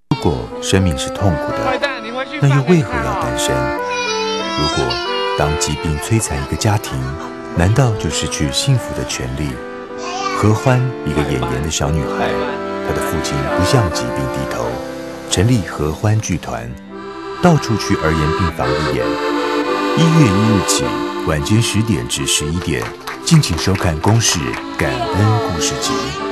如果生命是痛苦的，那又为何要诞生？如果当疾病摧残一个家庭，难道就失去幸福的权利？何欢，一个演员的小女孩，她的父亲不向疾病低头，成立合欢剧团，到处去儿研病房里演。1月1日起，晚间10点至11点，敬请收看《公视感恩故事集》。